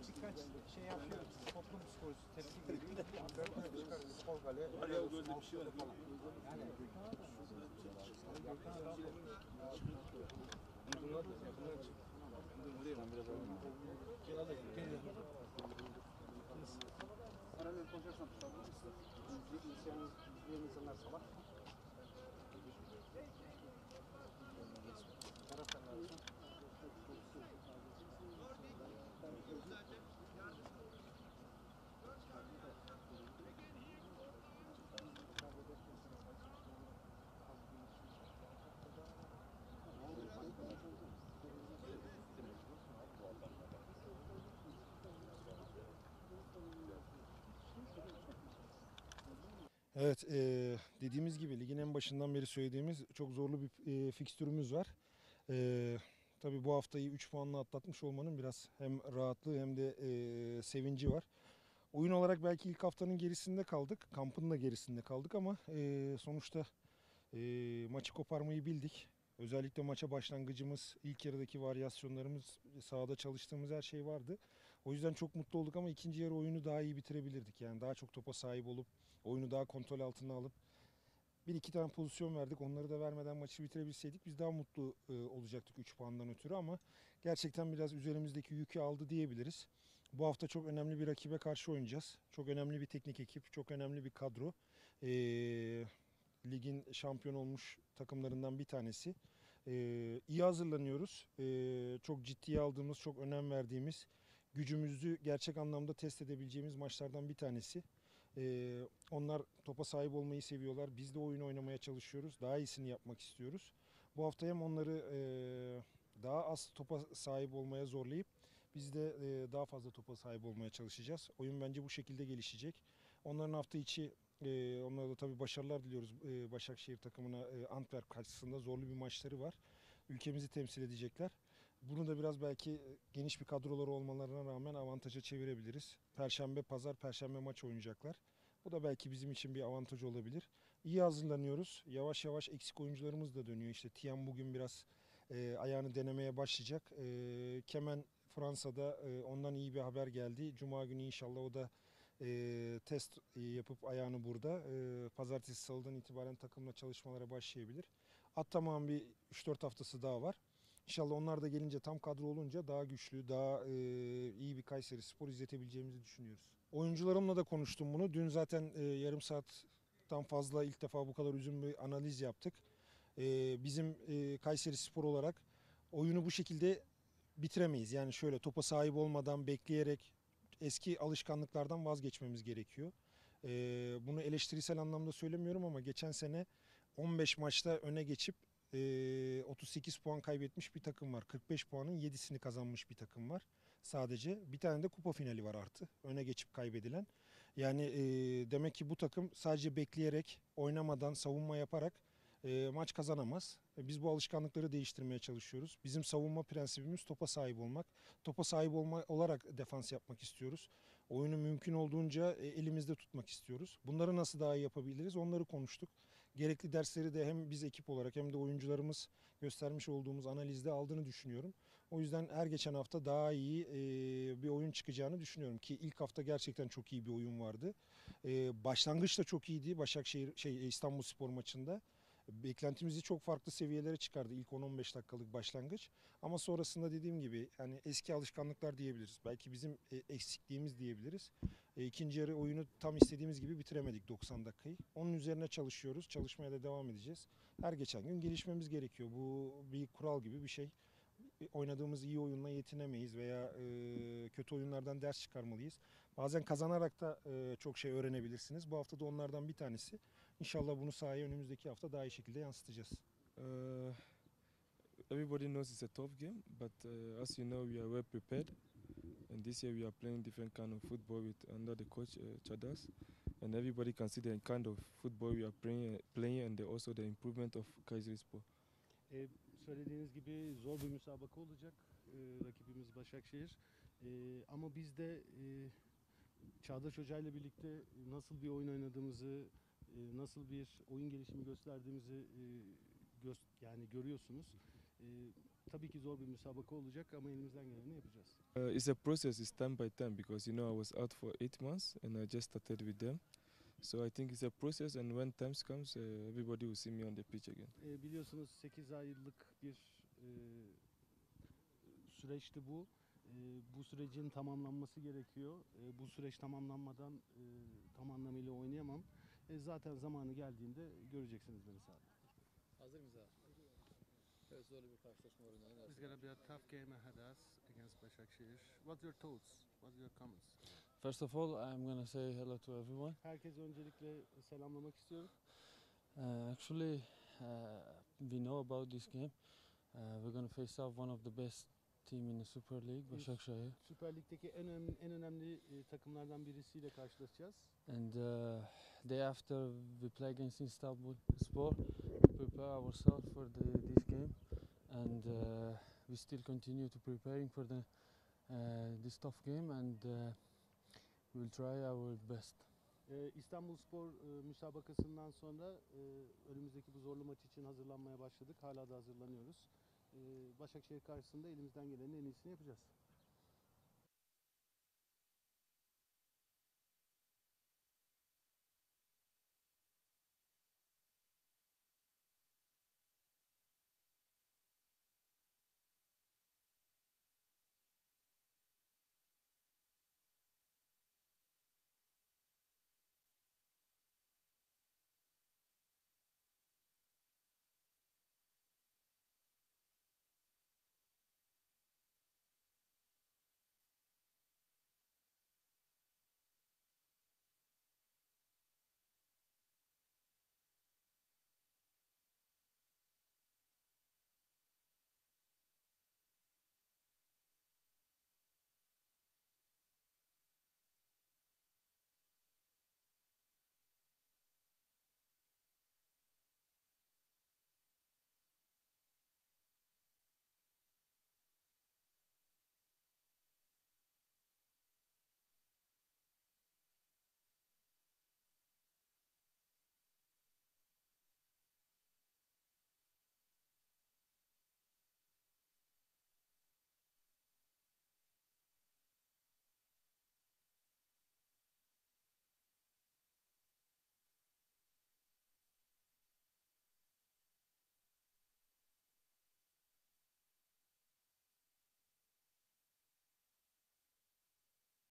birkaç şey yapıyor. Toplum psikolojisi tepki geliyor. Böyle çıkarıyor. Kol gale. Araya gözde bir şey var falan. Yani yakın adam bunlar da yakından çık. Paralel konuşarsan izleyen insanlar salak. Evet, dediğimiz gibi ligin en başından beri söylediğimiz çok zorlu bir fikstürümüz var. Tabii bu haftayı 3 puanla atlatmış olmanın biraz hem rahatlığı hem de sevinci var. Oyun olarak belki ilk haftanın gerisinde kaldık, kampın da gerisinde kaldık ama sonuçta maçı koparmayı bildik. Özellikle maça başlangıcımız, ilk yarıdaki varyasyonlarımız, sahada çalıştığımız her şey vardı. O yüzden çok mutlu olduk ama ikinci yarı oyunu daha iyi bitirebilirdik. Yani daha çok topa sahip olup, oyunu daha kontrol altına alıp bir iki tane pozisyon verdik. Onları da vermeden maçı bitirebilseydik biz daha mutlu olacaktık 3 puandan ötürü ama gerçekten biraz üzerimizdeki yükü aldı diyebiliriz. Bu hafta çok önemli bir rakibe karşı oynayacağız. Çok önemli bir teknik ekip, çok önemli bir kadro. Ligin şampiyon olmuş takımlarından bir tanesi. İyi hazırlanıyoruz. Çok ciddiye aldığımız, çok önem verdiğimiz, gücümüzü gerçek anlamda test edebileceğimiz maçlardan bir tanesi. Onlar topa sahip olmayı seviyorlar. Biz de oyun oynamaya çalışıyoruz. Daha iyisini yapmak istiyoruz. Bu hafta hem onları daha az topa sahip olmaya zorlayıp biz de daha fazla topa sahip olmaya çalışacağız. Oyun bence bu şekilde gelişecek. Onların hafta içi onlara da tabii başarılar diliyoruz. Başakşehir takımına Antwerp karşısında zorlu bir maçları var. Ülkemizi temsil edecekler. Bunu da biraz belki geniş bir kadroları olmalarına rağmen avantaja çevirebiliriz. Perşembe, pazar, perşembe maç oynayacaklar. Bu da belki bizim için bir avantaj olabilir. İyi hazırlanıyoruz. Yavaş yavaş eksik oyuncularımız da dönüyor. İşte Tiam bugün biraz ayağını denemeye başlayacak. Kemen Fransa'da ondan iyi bir haber geldi. Cuma günü inşallah o da test yapıp ayağını burada. Pazartesi, salıdan itibaren takımla çalışmalara başlayabilir. Ataman bir 3-4 haftası daha var. İnşallah onlar da gelince tam kadro olunca daha güçlü, daha iyi bir Kayserispor izletebileceğimizi düşünüyoruz. Oyuncularımla da konuştum bunu. Dün zaten yarım saatten fazla ilk defa bu kadar uzun bir analiz yaptık. Bizim Kayserispor olarak oyunu bu şekilde bitiremeyiz. Yani şöyle topa sahip olmadan bekleyerek eski alışkanlıklardan vazgeçmemiz gerekiyor. Bunu eleştirisel anlamda söylemiyorum ama geçen sene 15 maçta öne geçip 38 puan kaybetmiş bir takım var. 45 puanın 7'sini kazanmış bir takım var. Sadece bir tane de kupa finali var artı. Öne geçip kaybedilen. Yani demek ki bu takım sadece bekleyerek, oynamadan, savunma yaparak maç kazanamaz. Biz bu alışkanlıkları değiştirmeye çalışıyoruz. Bizim savunma prensibimiz topa sahip olmak. Topa sahip olma olarak defans yapmak istiyoruz. Oyunu mümkün olduğunca elimizde tutmak istiyoruz. Bunları nasıl daha iyi yapabiliriz? Onları konuştuk. Gerekli dersleri de hem biz ekip olarak hem de oyuncularımız göstermiş olduğumuz analizde aldığını düşünüyorum. O yüzden her geçen hafta daha iyi bir oyun çıkacağını düşünüyorum ki ilk hafta gerçekten çok iyi bir oyun vardı. Başlangıç da çok iyiydi Başakşehir İstanbulspor maçında. Beklentimizi çok farklı seviyelere çıkardı ilk 10-15 dakikalık başlangıç. Ama sonrasında dediğim gibi yani eski alışkanlıklar diyebiliriz. Belki bizim eksikliğimiz diyebiliriz. İkinci yarı oyunu tam istediğimiz gibi bitiremedik 90 dakikayı. Onun üzerine çalışıyoruz. Çalışmaya da devam edeceğiz. Her geçen gün gelişmemiz gerekiyor. Bu bir kural gibi bir şey. Oynadığımız iyi oyunla yetinemeyiz veya kötü oyunlardan ders çıkarmalıyız. Bazen kazanarak da çok şey öğrenebilirsiniz. Bu hafta da onlardan bir tanesi. İnşallah bunu sahaya önümüzdeki hafta daha iyi şekilde yansıtacağız. Uh, Everybody knows it's a tough game, but as you know, we are well prepared. And this year we are playing different kind of football with under the coach Chadas, and everybody can see the kind of football we are playing and also the improvement of Kayserispor. Söylediğiniz gibi zor bir müsabaka olacak. Rakibimiz Başakşehir. Ama biz de Çağdaş Hoca ile birlikte nasıl bir oyun oynadığımızı, nasıl bir oyun gelişimi gösterdiğimizi yani görüyorsunuz. tabii ki zor bir müsabaka olacak ama elimizden geleni yapacağız. It's a process, it's time by time because you know I was out for 8 months and I just started with them. So I think it's a process, and when times comes, everybody will see me on the pitch again. Biliyorsunuz 8 aylık bir süreçti bu. Bu sürecin tamamlanması gerekiyor. Bu süreç tamamlanmadan tam anlamıyla oynayamam. Zaten zamanı geldiğinde göreceksiniz beni sahada. Hazır mıyız abi? Evet, zorlu bir karşılaşma var. Ne It's gonna be a tough game ahead us against Başakşehir. What's your thoughts? What's your comments? First of all, I'm gonna say hello to everyone. Herkese öncelikle selamlamak istiyorum. Actually, we know about this game. We're gonna face off one of the best team in the Super League, Başakşehir. Süper Lig'deki en önemli takımlardan birisiyle karşılaşacağız. And day after we play against Istanbulspor, we prepare ourselves for this game, and we still continue to preparing for this tough game, and we'll try our best. İstanbulspor müsabakasından sonra önümüzdeki bu zorlu maç için hazırlanmaya başladık. Hala da hazırlanıyoruz. Başakşehir karşısında elimizden gelenin en iyisini yapacağız.